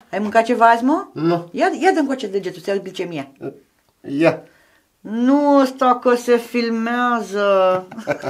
Ai mâncat ceva azi, mă? Nu. Ia dă încoace degetul, ți-a glicemia. Ia. Nu ăsta că se filmează.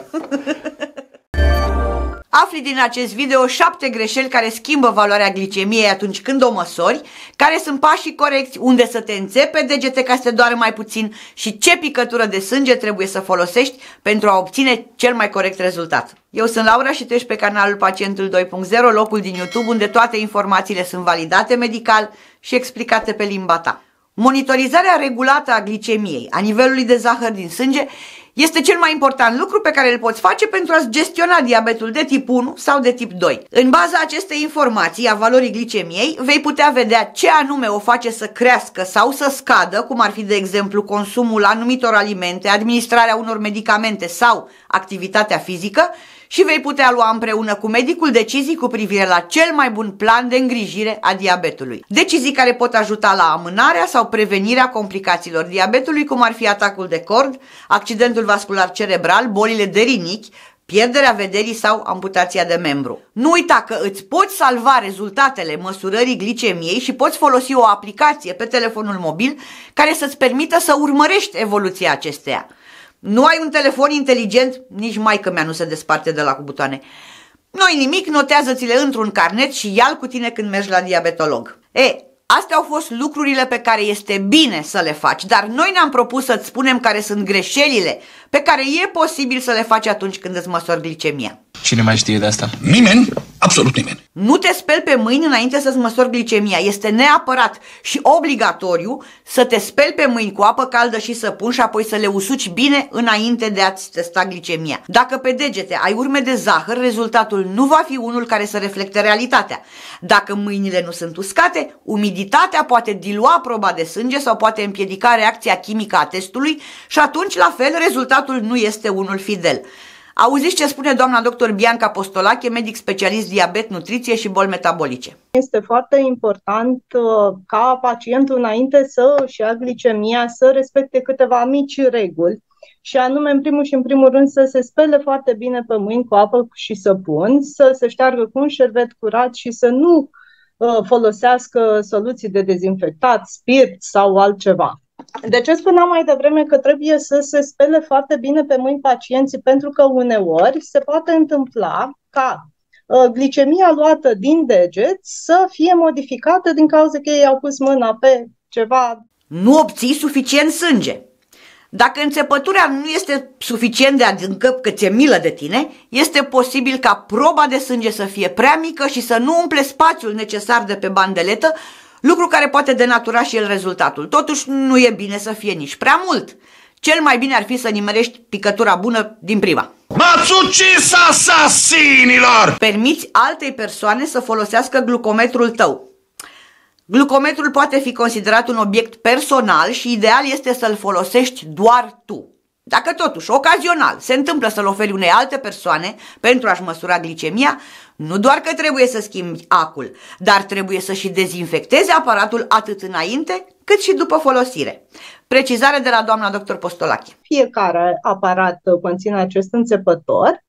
Afli din acest video 7 greșeli care schimbă valoarea glicemiei atunci când o măsori, care sunt pașii corecți, unde să te înțepi pe degete ca să te doară mai puțin și ce picătură de sânge trebuie să folosești pentru a obține cel mai corect rezultat. Eu sunt Laura și tu ești pe canalul Pacientul 2.0, locul din YouTube unde toate informațiile sunt validate medical și explicate pe limba ta. Monitorizarea regulată a glicemiei, a nivelului de zahăr din sânge, este cel mai important lucru pe care îl poți face pentru a-ți gestiona diabetul de tip 1 sau de tip 2. În baza acestei informații a valorii glicemiei, vei putea vedea ce anume o face să crească sau să scadă, cum ar fi de exemplu consumul anumitor alimente, administrarea unor medicamente sau activitatea fizică, și vei putea lua împreună cu medicul decizii cu privire la cel mai bun plan de îngrijire a diabetului. Decizii care pot ajuta la amânarea sau prevenirea complicațiilor diabetului, cum ar fi atacul de cord, accidentul vascular cerebral, bolile de rinichi, pierderea vederii sau amputația de membru. Nu uita că îți poți salva rezultatele măsurării glicemiei și poți folosi o aplicație pe telefonul mobil care să-ți permită să urmărești evoluția acesteia. Nu ai un telefon inteligent? Nici maică-mea nu se desparte de la cu butoane. Nu-i nimic, notează-ți-le într-un carnet și ia-l cu tine când mergi la diabetolog. Astea au fost lucrurile pe care este bine să le faci, dar noi ne-am propus să-ți spunem care sunt greșelile pe care e posibil să le faci atunci când îți măsori glicemia. Cine mai știe de asta? Nimeni, absolut nimeni. Nu te speli pe mâini înainte să-ți măsori glicemia. Este neapărat și obligatoriu să te speli pe mâini cu apă caldă și săpun și apoi să le usuci bine înainte de a-ți testa glicemia. Dacă pe degete ai urme de zahăr, rezultatul nu va fi unul care să reflecte realitatea. Dacă mâinile nu sunt uscate, umiditatea poate dilua proba de sânge sau poate împiedica reacția chimică a testului și atunci, la fel, rezultatul nu este unul fidel. Auziți ce spune doamna dr. Bianca Postolache, medic specialist diabet, nutriție și boli metabolice. Este foarte important ca pacientul, înainte să își ia glicemia, să respecte câteva mici reguli, și anume, în primul și în primul rând, să se spele foarte bine pe mâini cu apă și săpun, să se șteargă cu un șervet curat și să nu folosească soluții de dezinfectat, spirit sau altceva. De ce spuneam mai devreme că trebuie să se spele foarte bine pe mâini pacienții? Pentru că uneori se poate întâmpla ca glicemia luată din deget să fie modificată din cauza că ei au pus mâna pe ceva. Nu obții suficient sânge. Dacă înțepătura nu este suficient de adâncă că ți-e milă de tine, este posibil ca proba de sânge să fie prea mică și să nu umple spațiul necesar de pe bandeletă, lucru care poate denatura și el rezultatul. Totuși, nu e bine să fie nici prea mult. Cel mai bine ar fi să nimerești picătura bună din prima. M-ați ucis, asasinilor! Permiți altei persoane să folosească glucometrul tău. Glucometrul poate fi considerat un obiect personal și ideal este să-l folosești doar tu. Dacă totuși, ocazional, se întâmplă să-l oferi unei alte persoane pentru a-și măsura glicemia, nu doar că trebuie să schimbi acul, dar trebuie să și dezinfectezi aparatul atât înainte cât și după folosire. Precizare de la doamna dr. Postolache. Fiecare aparat conține acest înțepător.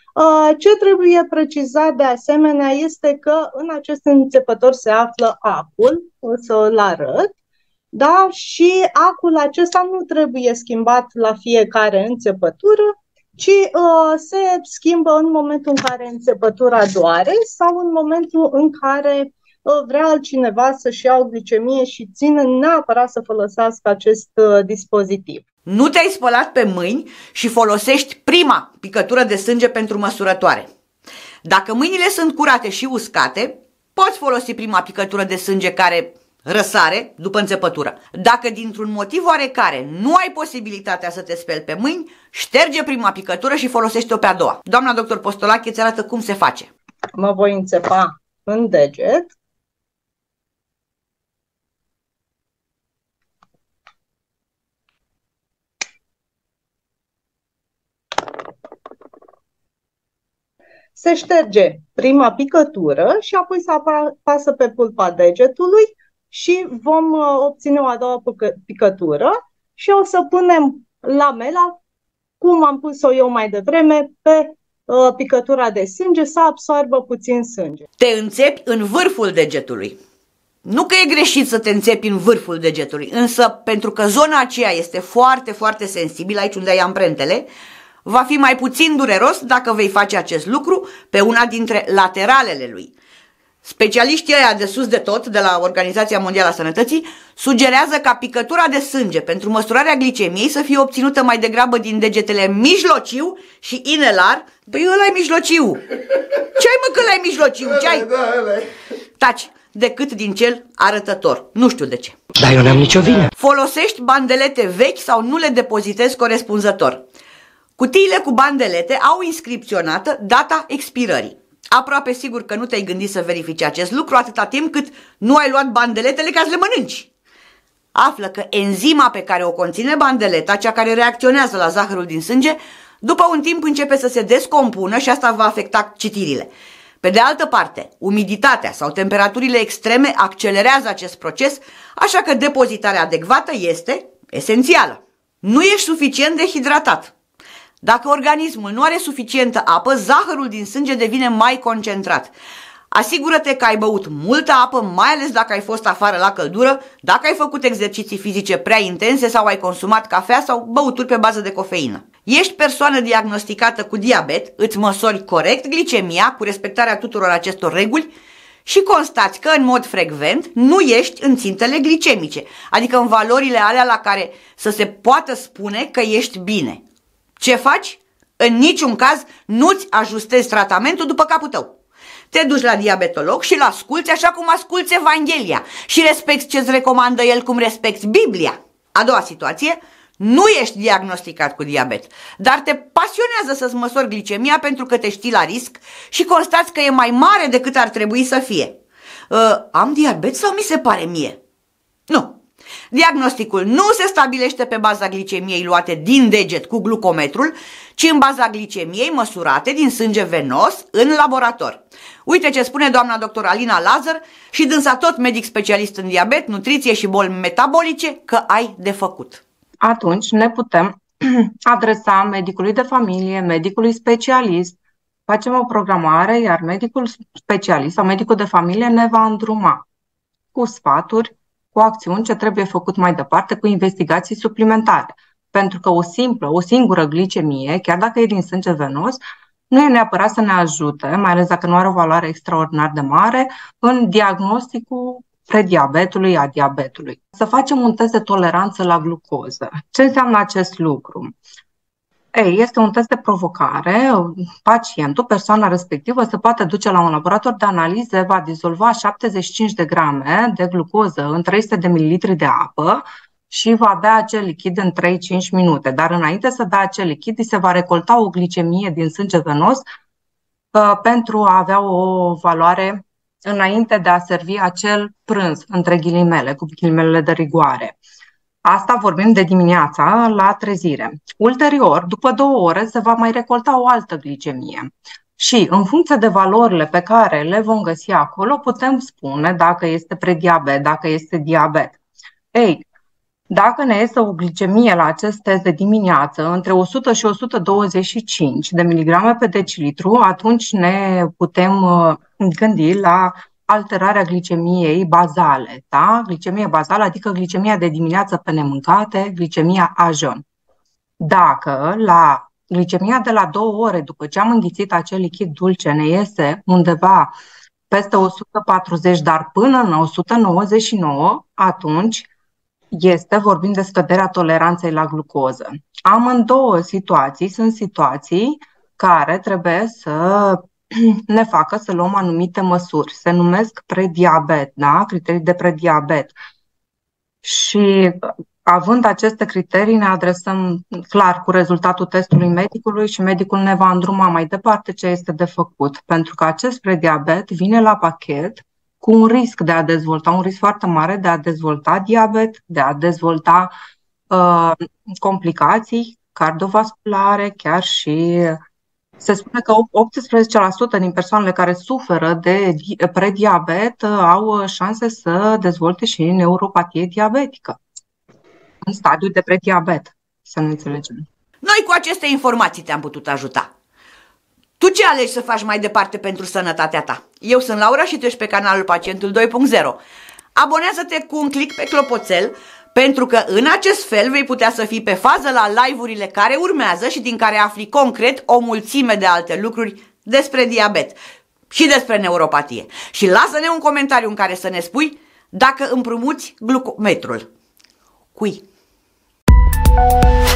Ce trebuie precizat de asemenea este că în acest înțepător se află acul, o să-l arăt. Da? Și acul acesta nu trebuie schimbat la fiecare înțepătură, ci se schimbă în momentul în care înțepătura doare sau în momentul în care vrea altcineva să-și ia o glicemie și ține neapărat să folosească acest dispozitiv. Nu te-ai spălat pe mâini și folosești prima picătură de sânge pentru măsurătoare. Dacă mâinile sunt curate și uscate, poți folosi prima picătură de sânge care răsare după înțepătură. Dacă dintr-un motiv oarecare nu ai posibilitatea să te speli pe mâini, șterge prima picătură și folosește-o pe a doua. Doamna dr. Postolache îți arată cum se face. Mă voi înțepa în deget. Se șterge prima picătură și apoi se apasă pe pulpa degetului și vom obține o a doua picătură și o să punem lamela, cum am pus-o eu mai devreme, pe picătura de sânge să absorbă puțin sânge. Te înțepi în vârful degetului. Nu că e greșit să te înțepi în vârful degetului, însă pentru că zona aceea este foarte, foarte sensibilă, aici unde ai amprentele, va fi mai puțin dureros dacă vei face acest lucru pe una dintre lateralele lui. Specialiștii ăia de sus de tot, de la Organizația Mondială a Sănătății, sugerează ca picătura de sânge pentru măsurarea glicemiei să fie obținută mai degrabă din degetele mijlociu și inelar. Păi ăla-i mijlociu. Ce-ai mă că ăla-i mijlociu? Ce-ai? Taci, decât din cel arătător. Nu știu de ce. Dar eu n-am nicio vină. Folosești bandelete vechi sau nu le depozitezi corespunzător. Cutiile cu bandelete au inscripționată data expirării. Aproape sigur că nu te-ai gândit să verifici acest lucru atâta timp cât nu ai luat bandeletele ca să le mănânci. Află că enzima pe care o conține bandeleta, cea care reacționează la zahărul din sânge, după un timp începe să se descompună și asta va afecta citirile. Pe de altă parte, umiditatea sau temperaturile extreme accelerează acest proces, așa că depozitarea adecvată este esențială. Nu ești suficient de hidratat. Dacă organismul nu are suficientă apă, zahărul din sânge devine mai concentrat. Asigură-te că ai băut multă apă, mai ales dacă ai fost afară la căldură, dacă ai făcut exerciții fizice prea intense sau ai consumat cafea sau băuturi pe bază de cofeină. Ești persoană diagnosticată cu diabet, îți măsori corect glicemia cu respectarea tuturor acestor reguli și constați că în mod frecvent nu ești în țintele glicemice, adică în valorile alea la care să se poată spune că ești bine. Ce faci? În niciun caz nu-ți ajustezi tratamentul după capul tău. Te duci la diabetolog și îl asculți așa cum asculți Evanghelia și respecti ce-ți recomandă el cum respecti Biblia. A doua situație, nu ești diagnosticat cu diabet, dar te pasionează să-ți măsori glicemia pentru că te știi la risc și constați că e mai mare decât ar trebui să fie. Am diabet sau mi se pare mie? Nu. Diagnosticul nu se stabilește pe baza glicemiei luate din deget cu glucometrul, ci în baza glicemiei măsurate din sânge venos în laborator. Uite ce spune doamna doctor Alina Lazar și dânsa tot medic specialist în diabet, nutriție și boli metabolice că ai de făcut. Atunci ne putem adresa medicului de familie, medicului specialist, facem o programare, iar medicul specialist sau medicul de familie ne va îndruma cu sfaturi, cu acțiuni ce trebuie făcut mai departe, cu investigații suplimentare. Pentru că o singură glicemie, chiar dacă e din sânge venos, nu e neapărat să ne ajute, mai ales dacă nu are o valoare extraordinar de mare, în diagnosticul prediabetului, a diabetului. Să facem un test de toleranță la glucoză. Ce înseamnă acest lucru? Este un test de provocare. Pacientul, persoana respectivă, se poate duce la un laborator de analize, va dizolva 75 de grame de glucoză în 300 de mililitri de apă și va bea acel lichid în 3-5 minute. Dar înainte să bea acel lichid, îi se va recolta o glicemie din sânge venos pentru a avea o valoare înainte de a servi acel prânz, între ghilimele, cu ghilimelele de rigoare. Asta vorbim de dimineața la trezire. Ulterior, după 2 ore, se va mai recolta o altă glicemie. Și în funcție de valorile pe care le vom găsi acolo, putem spune dacă este prediabet, dacă este diabet. Dacă ne este o glicemie la acest test de dimineață între 100 și 125 de miligrame pe decilitru, atunci ne putem gândi la alterarea glicemiei bazale. Da? Glicemia bazală, adică glicemia de dimineață pe nemâncate, glicemia a jeun. Dacă la glicemia de la 2 ore după ce am înghițit acel lichid dulce ne iese undeva peste 140, dar până în 199, atunci vorbim de scăderea toleranței la glucoză. Amândouă situații sunt situații care trebuie să ne facă să luăm anumite măsuri. Se numesc prediabet, da? Criterii de prediabet. Și având aceste criterii ne adresăm clar cu rezultatul testului medicului și medicul ne va îndruma mai departe ce este de făcut. Pentru că acest prediabet vine la pachet cu un risc de a dezvolta, un risc foarte mare de a dezvolta diabet, de a dezvolta complicații cardiovasculare, chiar și se spune că 18% din persoanele care suferă de prediabet au șanse să dezvolte și neuropatie diabetică în stadiul de prediabet, să ne înțelegem. Noi cu aceste informații te-am putut ajuta. Tu ce alegi să faci mai departe pentru sănătatea ta? Eu sunt Laura și tu ești pe canalul Pacientul 2.0. Abonează-te cu un click pe clopoțel, pentru că în acest fel vei putea să fii pe fază la live-urile care urmează și din care afli concret o mulțime de alte lucruri despre diabet și despre neuropatie. Și lasă-ne un comentariu în care să ne spui dacă împrumuți glucometrul. Cui?